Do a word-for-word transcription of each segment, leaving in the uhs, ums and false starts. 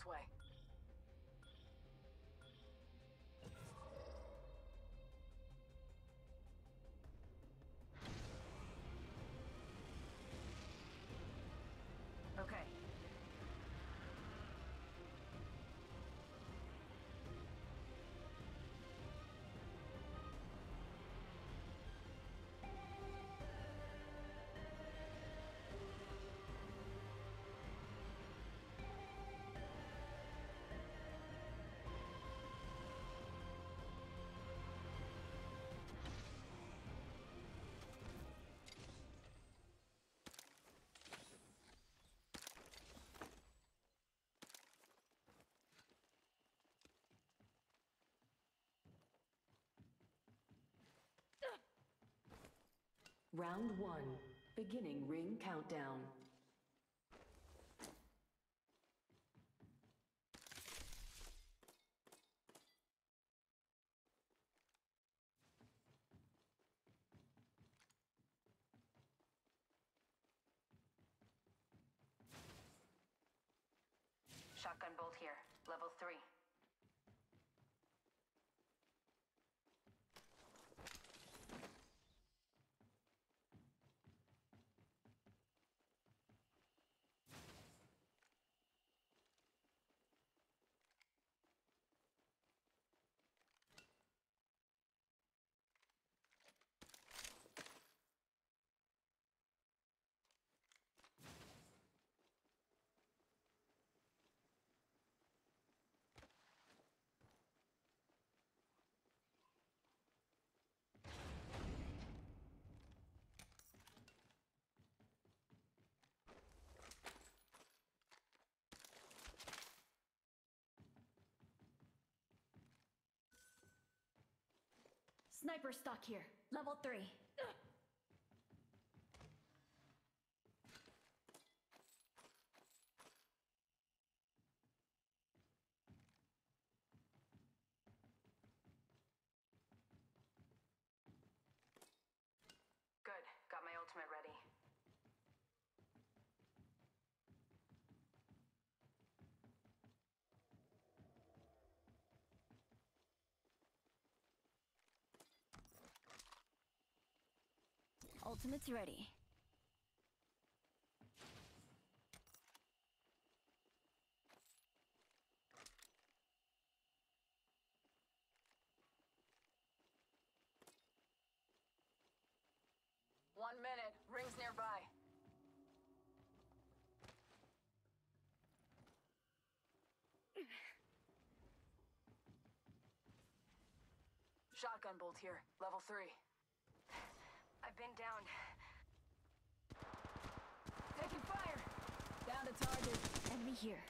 way. Okay. Round one, beginning ring countdown. Shotgun bolt here, level three. Sniper stock here, level three. Good, got my ultimate ready. Ultimate's ready. One minute, rings nearby. Shotgun bolt here, level three. I've been down. Taking fire! Down to target. Enemy here.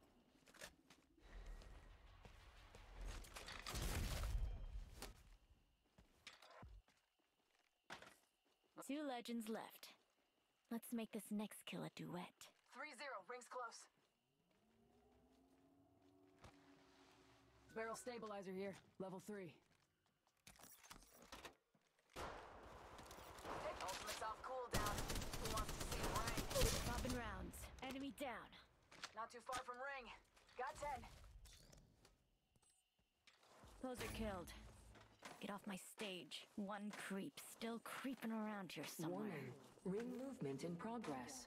Two legends left. Let's make this next kill a duet. three zero, rings close. Barrel stabilizer here, level three. Ultimate's off cooldown. Who wants to see rank? Popping rounds. Enemy down. Not too far from ring. Got ten. Poser killed. Get off my stage. One creep still creeping around here somewhere. Warning, ring movement in progress.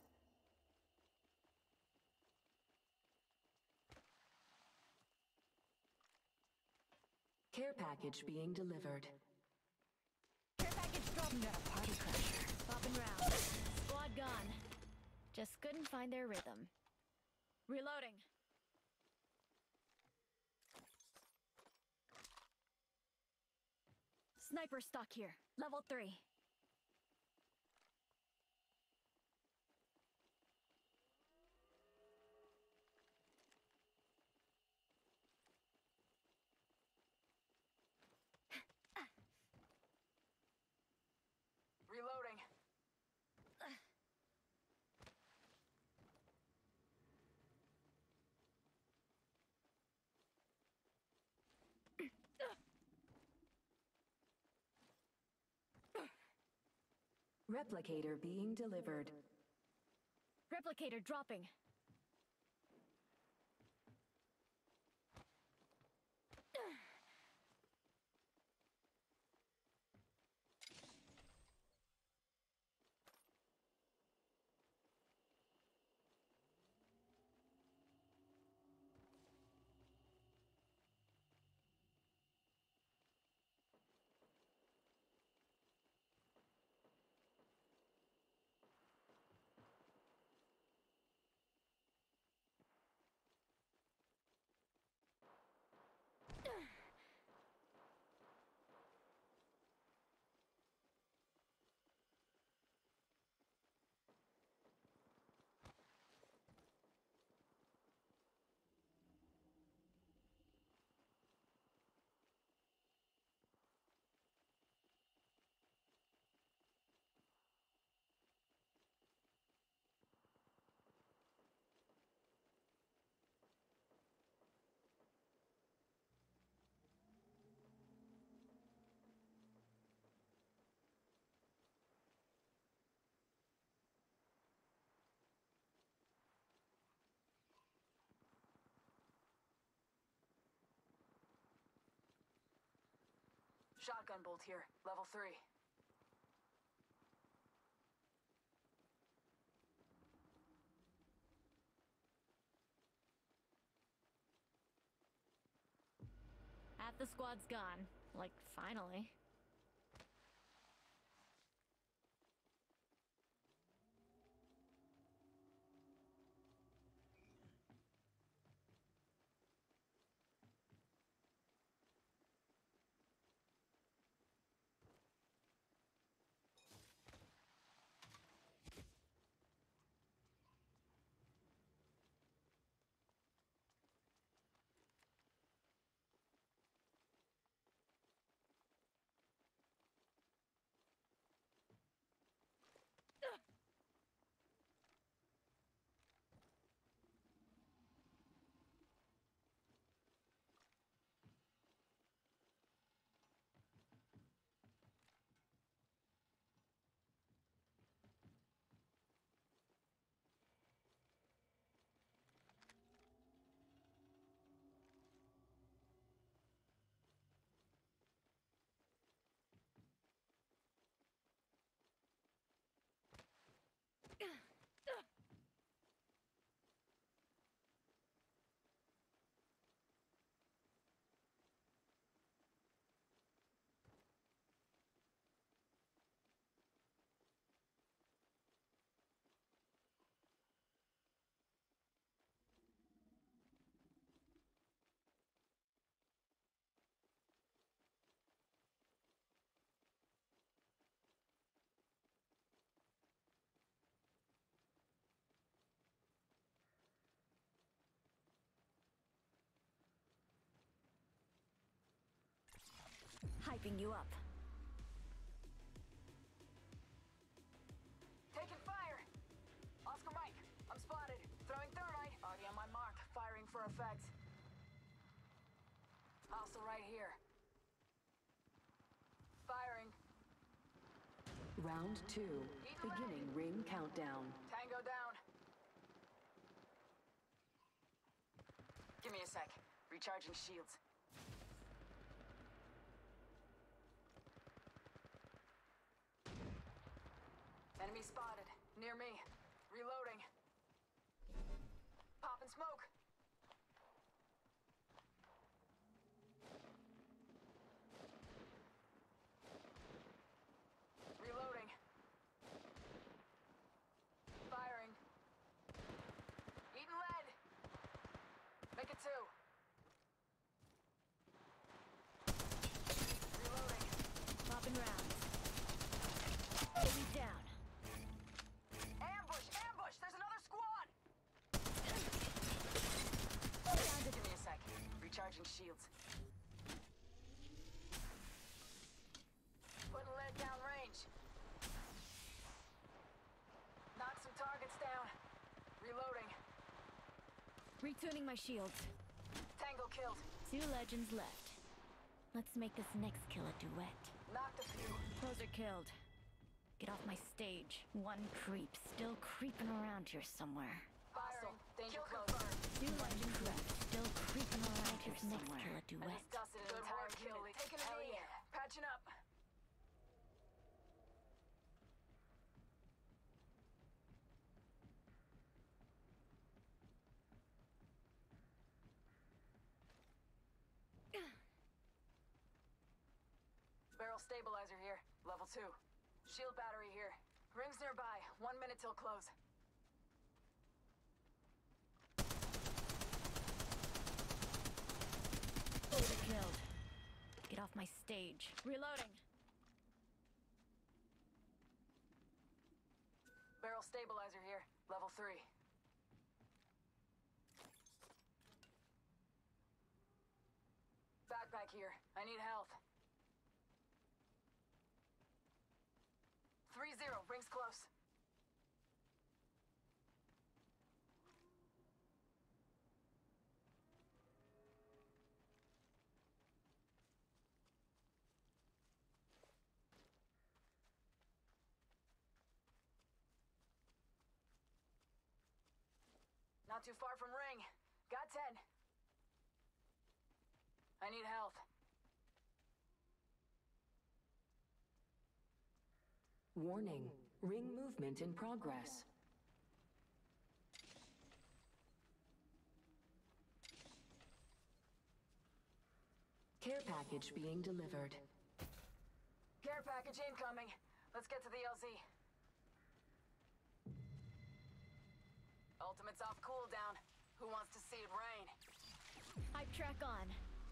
Care package being delivered. Care package dropping. Got a party crasher. Popping rounds. Squad gone. Just couldn't find their rhythm. Reloading. Sniper stock here. Level three. Reloading. Replicator being delivered. Replicator dropping. Shotgun bolt here, level three. Half the squad's gone. Like, finally. Hyping you up. Taking fire! Oscar Mike, I'm spotted. Throwing thermite. Already on my mark. Firing for effect. Also right here. Firing. Round two. Beginning ring countdown. Tango down. Give me a sec. Recharging shields. Enemy spotted. Near me. Reloading. Pop and smoke. Reloading. Firing. Eating lead. Make it two. Reloading. Popping rounds. Enemy down. Ambush! Ambush! There's another squad! Give me a sec. Recharging shields. Putting lead down range. Knock some targets down. Reloading. Retuning my shields. Tango killed. Two legends left. Let's make this next kill a duet. Knocked a few. Closer killed. Get off my stage. One creep still creeping around here somewhere. Firing. Danger close. Two legends left. Still creeping around here somewhere. Next kill a I duet. just dusted an entire kill. Taking a knee. Patching up. Barrel stabilizer here. Level two. Shield battery here. Rings nearby. One minute till close. Overkilled. Get off my stage. Reloading. Barrel stabilizer here. Level three. Backpack here. I need health. Three zero. Rings close. Not too far from ring. Got ten. I need health. Warning, ring movement in progress. Care package being delivered. Care package incoming. Let's get to the L Z. Ultimate's off cooldown. Who wants to see it rain? Hype track on.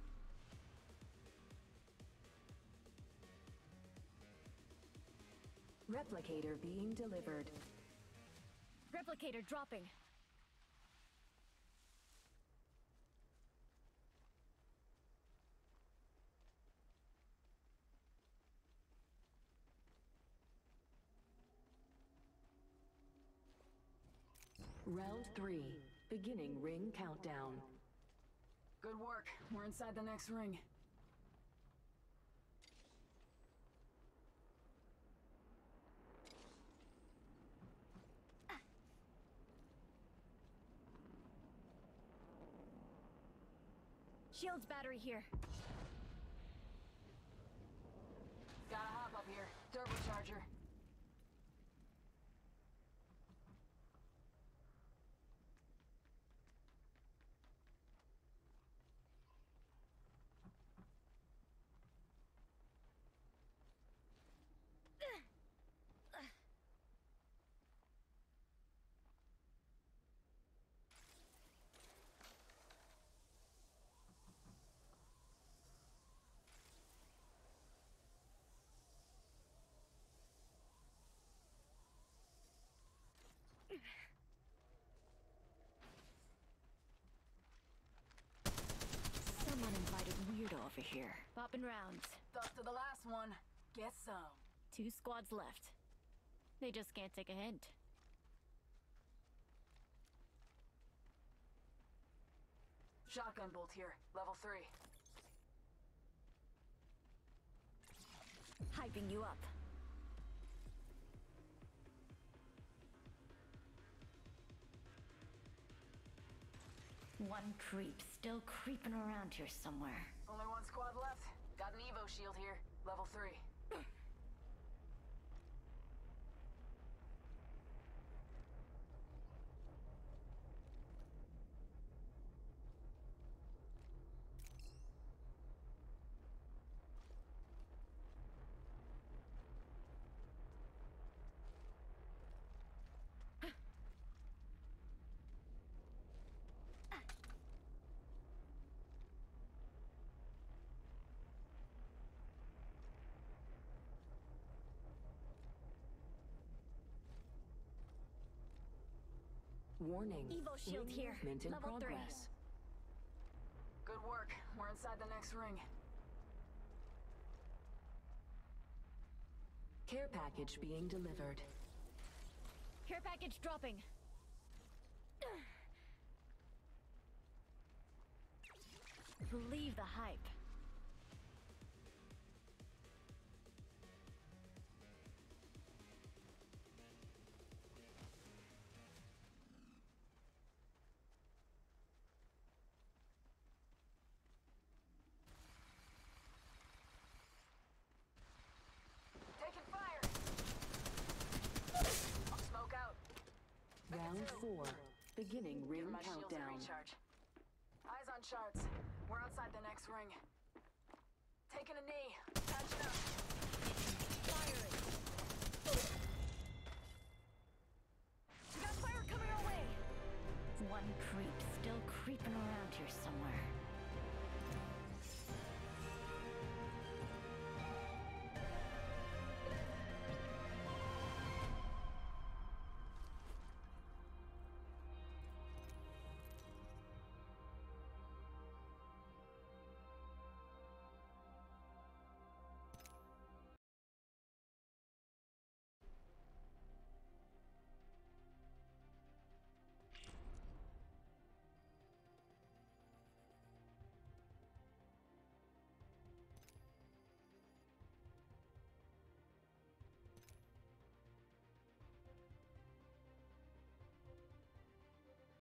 Replicator being delivered. Replicator dropping. Round three, beginning ring countdown. Good work. We're inside the next ring. Shields battery here. Gotta hop up here. Turbocharger. Someone invited Weirdo over here. Popping rounds. Up to the last one. Get some. Two squads left. They just can't take a hint. Shotgun bolt here. Level three. Hyping you up. One creep still creeping around here somewhere. Only one squad left. Got an Evo shield here. Level three. Warning, Evo shield ring here. movement in Level three. progress. Good work. We're inside the next ring. Care package being delivered. Care package dropping. Believe the hype. Taking fire! Smoke out. Round four, beginning ring Give my shields a countdown. recharge. Eyes on charts. We're outside the next ring. Taking a knee. Patching up. Firing. We got fire coming our way. One creep still creeping around here somewhere.